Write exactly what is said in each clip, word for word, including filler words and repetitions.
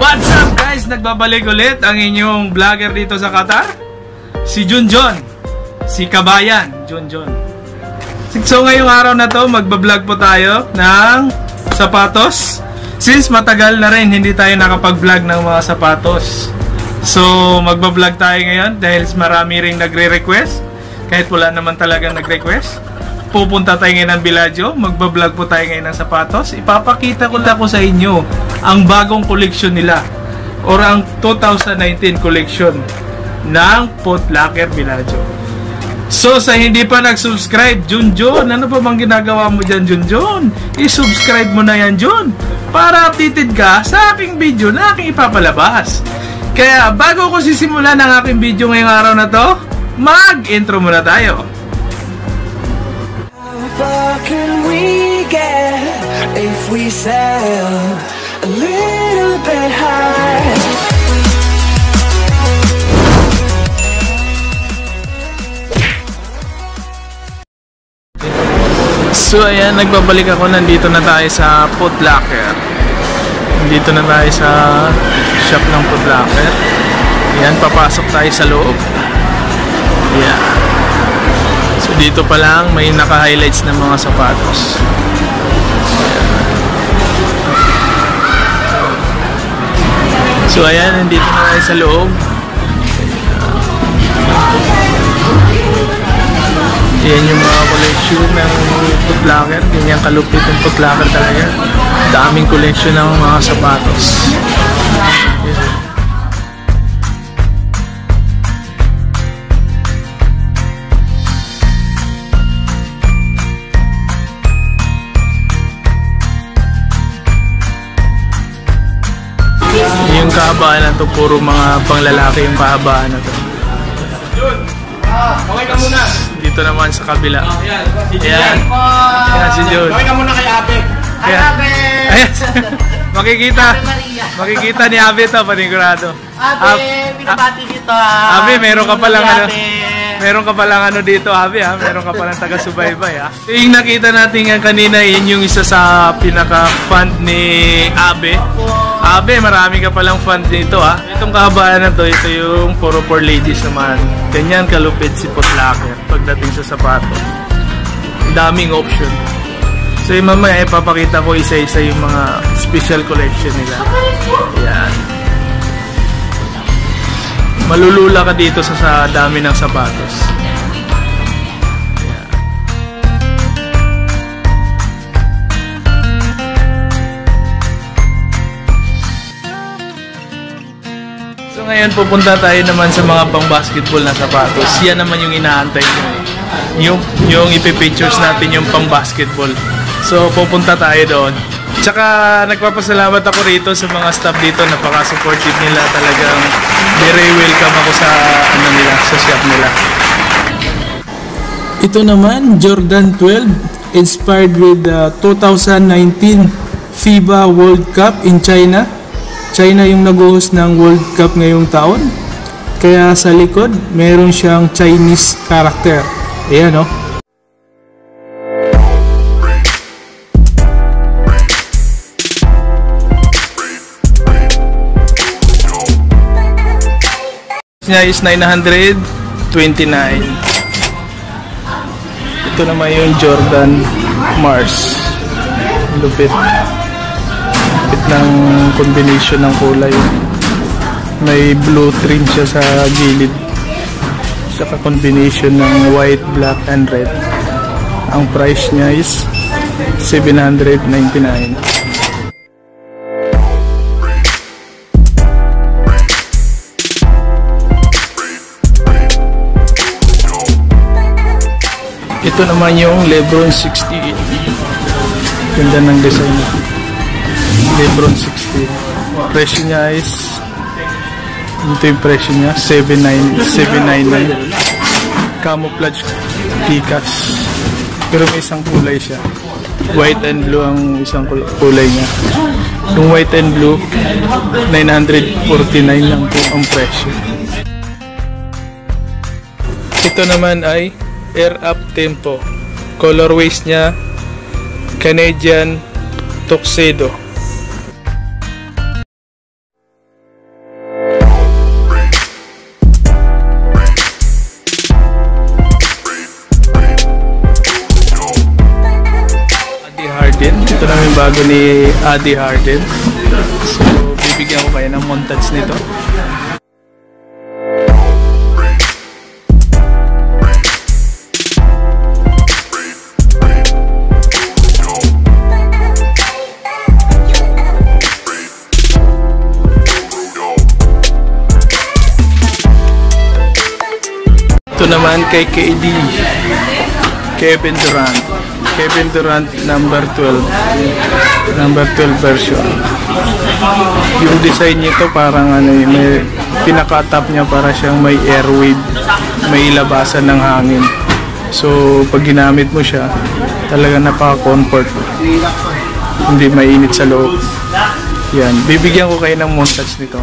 What's up guys? Nagbabalik ulit ang inyong vlogger dito sa Qatar, si Junjon, si Kabayan Junjon. So ngayong araw na to magbablog po tayo ng sapatos. Since matagal na rin hindi tayo nakapag-vlog ng mga sapatos, so magbablog tayo ngayon dahil marami ring nagre-request. Kahit wala naman talagang nag-request, pupunta tayo ngayon ng Bellagio, magbablog po tayo ngayon ng sapatos. Ipapakita ko lang ko sa inyo ang bagong collection nila or ang two thousand nineteen collection ng Foot Locker Bellagio. So sa hindi pa nag-subscribe, Junjon, ano pa bang ginagawa mo dyan, Junjon? I-subscribe mo na yan, Jun, para updated ka sa aking video na aking ipapalabas. Kaya bago ko sisimulan ang aking video ngayong araw na to, mag-intro muna tayo. What can we get if we sail a little bit high? So ayan, nagbabalik ako. Nandito na tayo sa Foot Locker. Nandito na tayo sa shop ng Foot Locker. Ayan, papasok tayo sa loob. Ayan. So dito pa lang may naka-highlights ng mga sapatos. So ayan, nandito na tayo sa loob. Ayan yung mga collection ng Foot Locker. Ganyan kalupit yung Foot Locker talaga. Daming collection ng mga sapatos. Ayan. Yung kahabaan na to, puro mga panglalaki yung kahabaan na to. Jun! Ah, kaway ka muna! Dito naman sa kabila. Oh, yan. Ayan. Ayan si Jun. Kaway ka muna kay Abe. Hi, Abe! Ayan. Makikita. Makikita ni Abe to, panigurado. Abe, binabati dito ha. Abe, meron ka palang ano. Meron ka palang ano dito, Abe ha. Meron ka palang taga-subaybay ha. So, yung nakita natin nga kanina, yun yung isa sa pinaka-fund ni Abe. Abe, marami ka palang fund dito ha. Itong kahabaan na to, ito yung puro for ladies naman. Ganyan kalupit si Foot Locker pagdating sa sapato. Daming option. So yung mamaya ipapakita ko isa-isa yung mga special collection nila. Yan. Malulula ka dito sa, sa dami ng sapatos. So ngayon pupunta tayo naman sa mga pang-basketball na sapatos. Yan naman yung inaantay ko. Yung, yung ipipictures natin yung pang-basketball. So pupunta tayo doon. Tsaka nagpapasalamat ako rito sa mga staff dito. Napaka-supportive nila. Talagang very welcome ako sa ano nila, sa shop nila. Ito naman, Jordan twelve, inspired with the two thousand nineteen FIBA World Cup in China. China yung nag-host ng World Cup ngayong taon. Kaya sa likod, meron siyang Chinese character. Ayan o. Oh. Niya is nine hundred twenty-nine. Ito naman yung Jordan Mars. Lupit. Ng combination ng kulay. May blue trim siya sa gilid. Saka combination ng white, black, and red. Ang price niya is seven hundred ninety-nine. Ito naman yung Lebron sixty-eight. Ganda ng design niya. Lebron sixteen. Presyo niya is ito yung presyo niya seven ninety-nine. Camouflage Picas. Pero may isang kulay siya. White and blue ang isang kulay niya. Yung white and blue nine forty-nine lang po ang presyo. Ito naman ay Air Up Tempo. Colorways niya Canadian Tuxedo. bago ni Adi Harden. So, bibigyan ko kayo ng montage nito. Ito naman kay K D, Kevin Durant. Kevin Durant number twelve. Number twelve version. Yung design nito parang ano, may pinaka-top niya para siyang may airwave, may labasan ng hangin. So pag ginamit mo siya, talaga napaka-comfort. Hindi mainit sa loob. Yan, bibigyan ko kayo ng montage nito.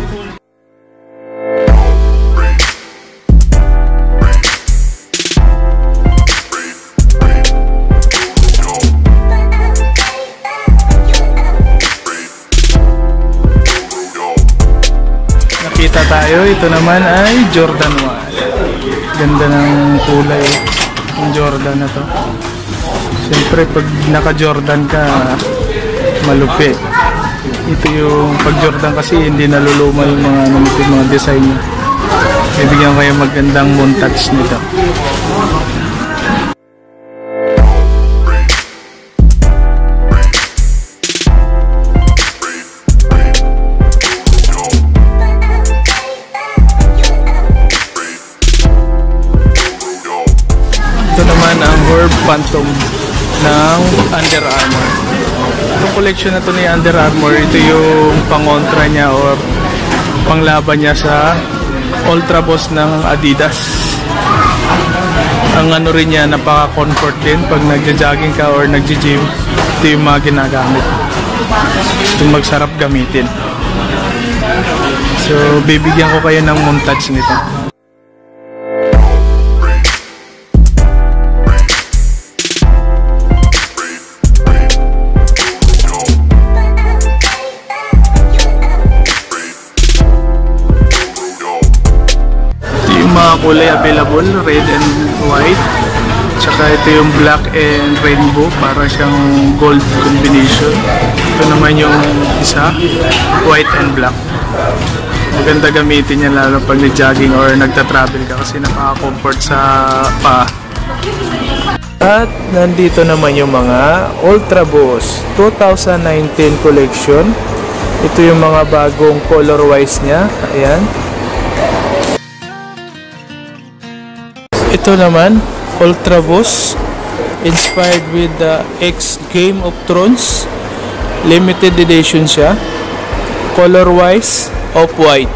Kita tayo, ito naman ay Jordan one. Ganda ng kulay ng Jordan na to. Siyempre pag naka Jordan ka, malupit. Ito yung pag Jordan kasi hindi naluluma yung mga, yung mga design niya. Bibigyan ko kayo magandang montage nito. Phantom ng Under Armour. Itong collection na to ni Under Armour, ito yung pangontra niya or panglaban niya sa Ultra Boost ng Adidas. Ang ano rin niya, napaka-comfort din pag nagja-jogging ka or nagja-gym. Ito yung mga ginagamit. Ito magsarap gamitin. So, bibigyan ko kayo ng montage nito. Kulay available, red and white, tsaka ito yung black and rainbow, para siyang gold combination. Ito naman yung isa, white and black. Maganda gamitin yan lalo pag nag-jogging or nagta-travel ka kasi napaka-comfort sa pa. At nandito naman yung mga Ultra Boost twenty nineteen collection. Ito yung mga bagong color wise niya. Ayan. Ito naman, Ultra Boost, inspired with the X Game of Thrones. Limited edition siya. Color wise, off-white.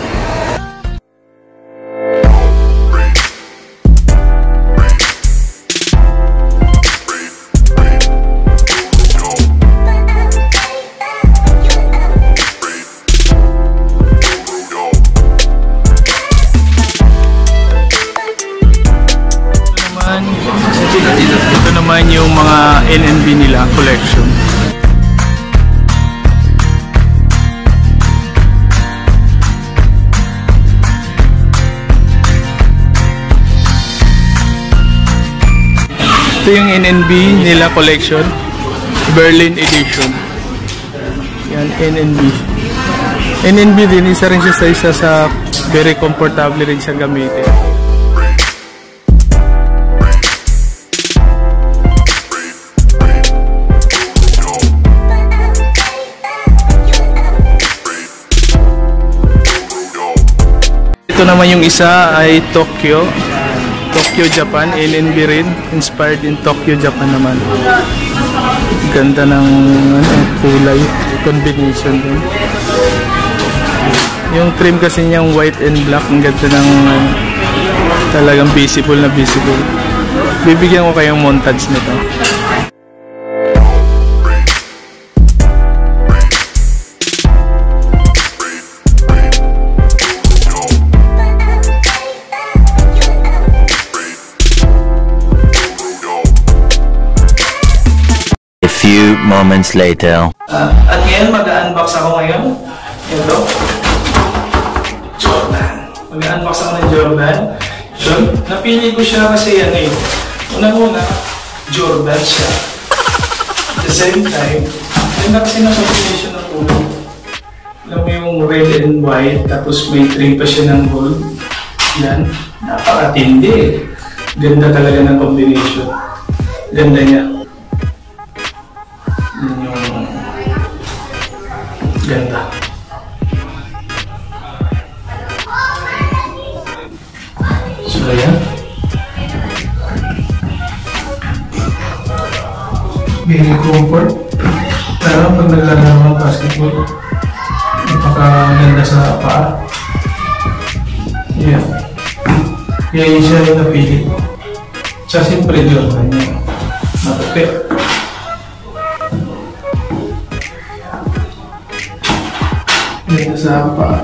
Ito naman yung mga N N B nila collection. Ito yung N N B nila collection, Berlin edition. Yan, N N B. N N B din, isa rin siya sa isa sa very comfortable rin siya gamitin. Ito naman yung isa ay Tokyo. Tokyo, Japan. N N B rin. Inspired in Tokyo, Japan naman. Ganda ng ano, kulay. Combination din. Yung trim kasi niyang white and black. Ang ganda ng uh, talagang visible na visible. Bibigyan ko kayong montage nito. Few moments later. Uh, at ngayon, mag-unbox ako ngayon. Ito. Jordan. Mag-unbox ako ng Jordan. Yun. Napili ko siya kasi yan eh. Una-una, Jordan siya. At the same time, Ganda kasi ng combination ng ulo. Alam mo yung red and white, tapos may trim pa siya ng gold. Yan. Napakatindi. Ganda talaga ng combination. Ganda niya. Yan yung ganda. So, yan. Very comfort. Pero pag naglalaro ng basketball, napakaganda sa paa. Yeah. Kaya yun siya yung napili. Siya siyempre yun. Matupi. Ganda sa paa.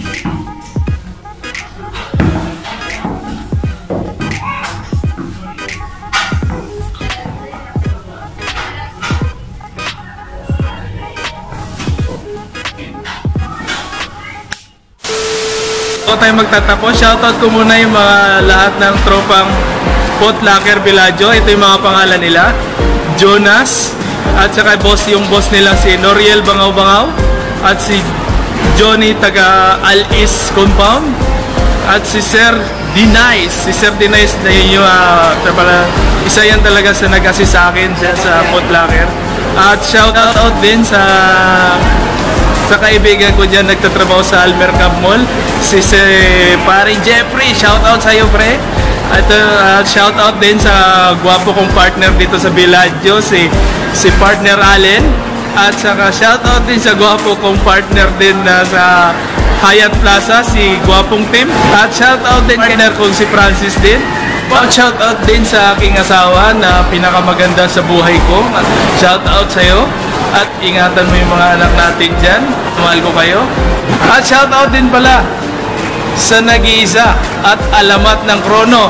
Bago tayo magtatapos, shoutout ko muna yung mga lahat ng tropang Potlaker Villaggio. Ito yung mga pangalan nila. Jonas, at saka boss, yung boss nila si Noriel Bangaw-Bangaw, at si Johnny taga Al-Is Compound, at si Sir Denice. Si Sir Denice na yun yung uh, isa yan talaga sa nag-assist sa akin sa, sa Potlaker. At shoutout din sa sa kaibigan ko dyan, nagtatrabaho sa Almercab Mall, si, si paring Jeffrey. Shoutout sa iyo, pre. At uh, shoutout din sa gwapo kong partner dito sa Villaggio, si, si partner Allen. At saka shoutout din sa gwapo kong partner din na sa Hyatt Plaza, si gwapong Tim. At shoutout din kay kong si Francis din. At shoutout din sa aking asawa na pinakamaganda sa buhay ko. At shoutout sa iyo. At ingatan mo yung mga anak natin dyan. Mahal ko kayo. At shoutout din pala sa nag-iisa at alamat ng Krono.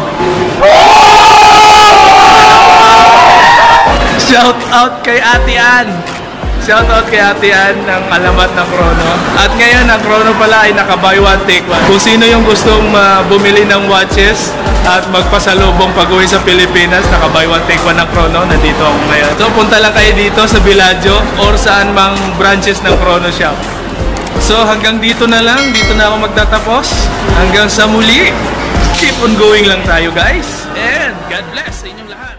Shoutout kay Ate Ann. Shoutout kay Ate Ann ng alamat ng Krono. At ngayon, ang Krono pala ay naka-buy one take one. Kung sino yung gustong uh, bumili ng watches at magpasalubong pag-uwi sa Pilipinas, naka-buy one take one ng Krono. Nandito ako ngayon. So, punta lang kayo dito sa Villaggio or saan mang branches ng Krono Shop. So, hanggang dito na lang. Dito na ako magtatapos. Hanggang sa muli. Keep on going lang tayo, guys. And God bless sa inyong lahat.